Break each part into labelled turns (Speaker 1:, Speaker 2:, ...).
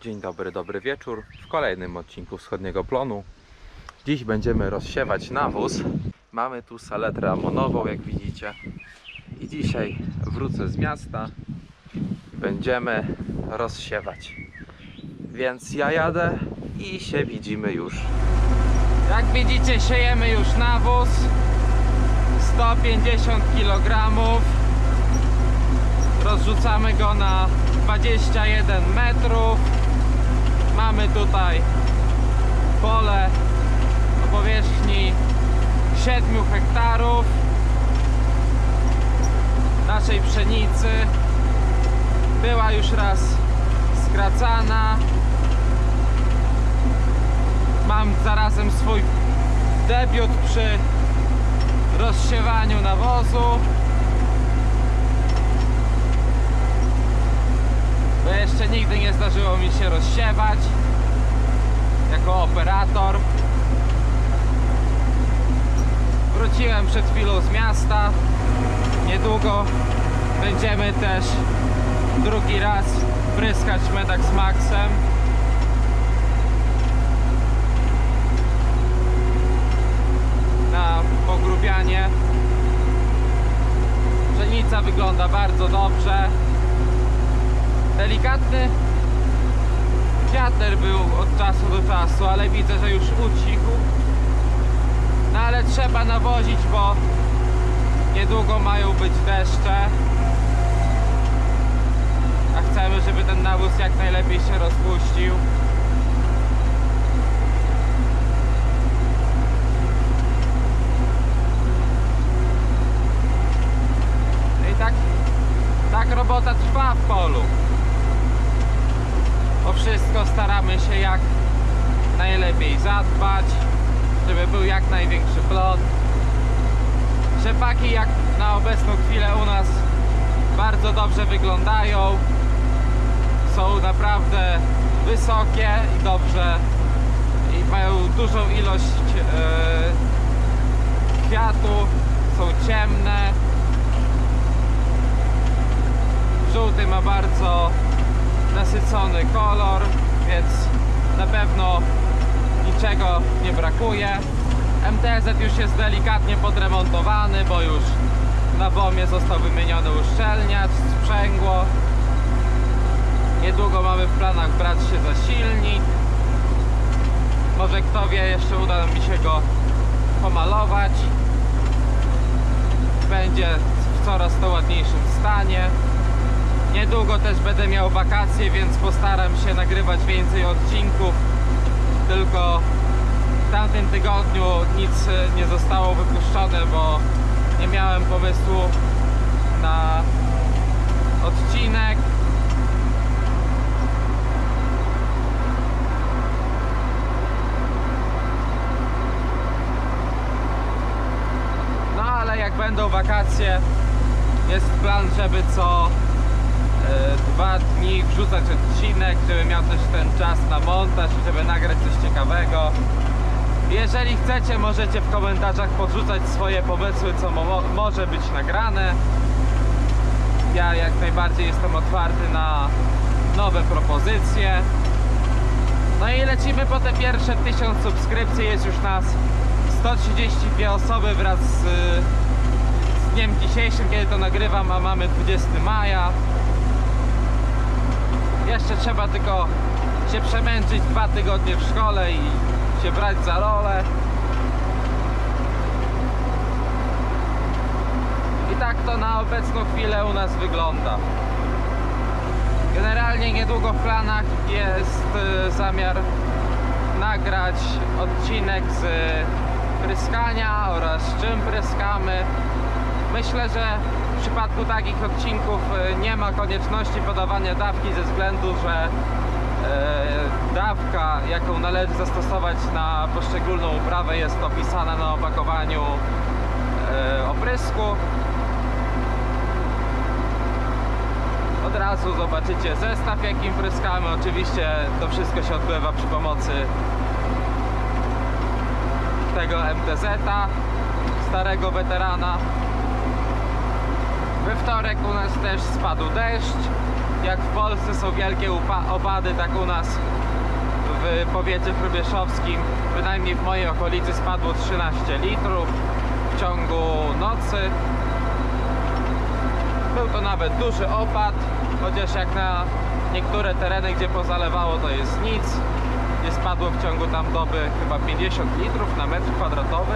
Speaker 1: Dzień dobry, dobry wieczór. W kolejnym odcinku Wschodniego Plonu. Dziś będziemy rozsiewać nawóz. Mamy tu saletrę amonową, jak widzicie. I dzisiaj wrócę z miasta i będziemy rozsiewać. Więc ja jadę i się widzimy już. Jak widzicie, siejemy już nawóz. 150 kg. Rozrzucamy go na 21 metrów. Mamy tutaj pole o powierzchni 7 hektarów naszej pszenicy. Była już raz skracana. Mam zarazem swój debiut przy rozsiewaniu nawozu. Bo jeszcze nigdy nie zdarzyło mi się rozsiewać jako operator. Wróciłem przed chwilą z miasta. Niedługo będziemy też drugi raz pryskać Medax Maxem. Na pogrubianie. Pszenica wygląda bardzo dobrze. Delikatny wiatr był od czasu do czasu, ale widzę, że już ucichł. No ale trzeba nawozić, bo niedługo mają być deszcze. A chcemy, żeby ten nawóz jak najlepiej się rozpuścił. I tak robota trwa w polu. O wszystko staramy się jak najlepiej zadbać, żeby był jak największy plon. Rzepaki jak na obecną chwilę u nas bardzo dobrze wyglądają. Są naprawdę wysokie i dobrze i mają dużą ilość kwiatu, są ciemne. Żółty ma bardzo nasycony kolor, więc na pewno niczego nie brakuje. MTZ już jest delikatnie podremontowany, bo już na bomie został wymieniony uszczelniacz, sprzęgło. Niedługo mamy w planach brać się za silnik. Może kto wie, jeszcze uda mi się go pomalować. Będzie w coraz to ładniejszym stanie. Niedługo też będę miał wakacje, więc postaram się nagrywać więcej odcinków. Tylko w tamtym tygodniu nic nie zostało wypuszczone, bo nie miałem pomysłu na odcinek. No ale jak będą wakacje, jest plan, żeby co 2 dni wrzucać odcinek, żeby miał też ten czas na montaż i żeby nagrać coś ciekawego. Jeżeli chcecie, możecie w komentarzach podrzucać swoje pomysły, co może być nagrane. Ja jak najbardziej jestem otwarty na nowe propozycje. No i lecimy po te pierwsze 1000 subskrypcji. Jest już nas 132 osoby wraz z dniem dzisiejszym, kiedy to nagrywam, a mamy 20 maja. Jeszcze trzeba tylko się przemęczyć 2 tygodnie w szkole i się brać za rolę. I tak to na obecną chwilę u nas wygląda. Generalnie niedługo w planach jest zamiar nagrać odcinek z pryskania oraz z czym pryskamy. Myślę, że w przypadku takich odcinków nie ma konieczności podawania dawki ze względu, że dawka, jaką należy zastosować na poszczególną uprawę, jest opisana na opakowaniu oprysku. Od razu zobaczycie zestaw, jakim pryskamy. Oczywiście to wszystko się odbywa przy pomocy tego MTZ-a, starego weterana. We wtorek u nas też spadł deszcz. Jak w Polsce są wielkie opady, tak u nas w powiecie hrubieszowskim, przynajmniej w mojej okolicy, spadło 13 litrów w ciągu nocy. Był to nawet duży opad, chociaż jak na niektóre tereny, gdzie pozalewało, to jest nic. Nie spadło w ciągu tam doby chyba 50 litrów na metr kwadratowy.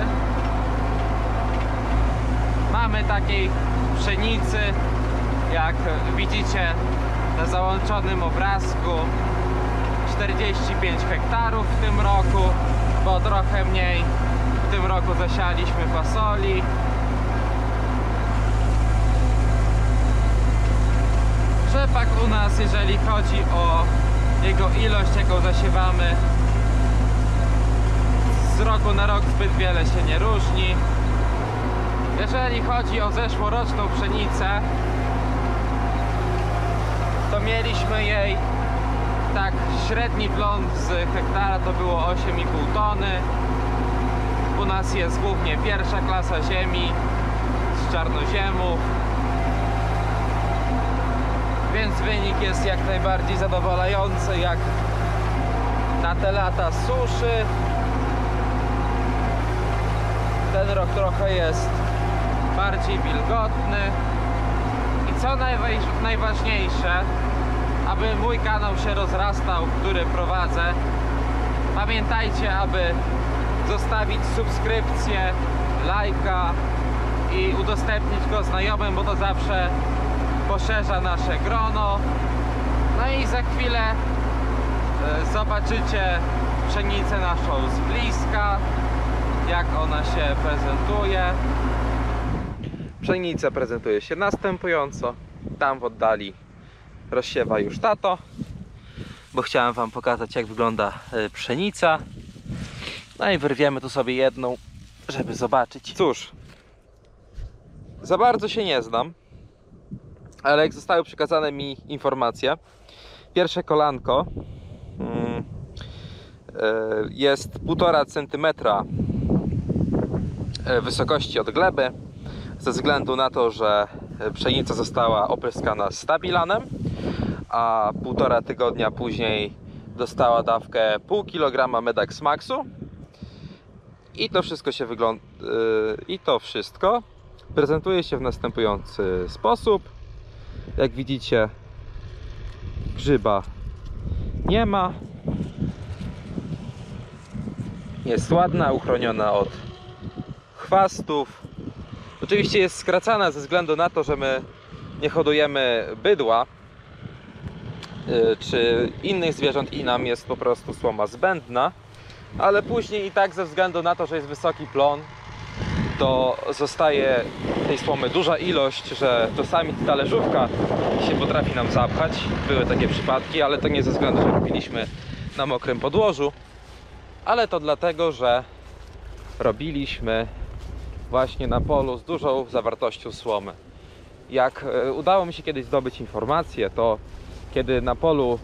Speaker 1: Mamy takiej pszenicy, jak widzicie na załączonym obrazku, 45 hektarów w tym roku, bo trochę mniej. W tym roku zasialiśmy fasoli. Rzepak u nas, jeżeli chodzi o jego ilość, jaką zasiewamy, z roku na rok zbyt wiele się nie różni. Jeżeli chodzi o zeszłoroczną pszenicę, to mieliśmy jej tak średni plon z hektara to było 8,5 tony. U nas jest głównie pierwsza klasa ziemi z czarnoziemów, więc wynik jest jak najbardziej zadowalający jak na te lata suszy. Ten rok trochę jest bardziej wilgotny i co najważniejsze, aby mój kanał się rozrastał, który prowadzę, pamiętajcie, aby zostawić subskrypcję, lajka i udostępnić go znajomym, bo to zawsze poszerza nasze grono. No i za chwilę zobaczycie pszenicę naszą z bliska, jak ona się prezentuje. Pszenica prezentuje się następująco. Tam w oddali rozsiewa już tato, bo chciałem wam pokazać, jak wygląda pszenica. No i wyrwiemy tu sobie jedną, żeby zobaczyć. Cóż, za bardzo się nie znam, ale jak zostały przekazane mi informacje, pierwsze kolanko jest 1,5 cm wysokości od gleby, ze względu na to, że pszenica została opryskana stabilanem, a 1,5 tygodnia później dostała dawkę 0,5 kg Medax Maxu. I to wszystko się prezentuje się w następujący sposób. Jak widzicie, grzyba nie ma. Jest ładna, uchroniona od chwastów. Oczywiście jest skracana ze względu na to, że my nie hodujemy bydła czy innych zwierząt i nam jest po prostu słoma zbędna, ale później i tak ze względu na to, że jest wysoki plon, to zostaje tej słomy duża ilość, że czasami talerzówka się potrafi nam zapchać. Były takie przypadki, ale to nie ze względu, że robiliśmy na mokrym podłożu, ale to dlatego, że robiliśmy właśnie na polu z dużą zawartością słomy. Jak udało mi się kiedyś zdobyć informację, to kiedy na polu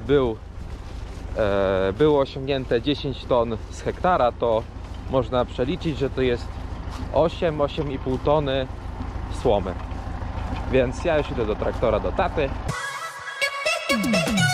Speaker 1: było osiągnięte 10 ton z hektara, to można przeliczyć, że to jest 8,5 tony słomy. Więc ja już idę do traktora, do taty.